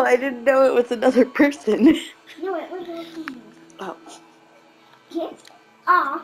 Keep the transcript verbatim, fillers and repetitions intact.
I didn't know it was another person. No, it was all humans. Oh. Get off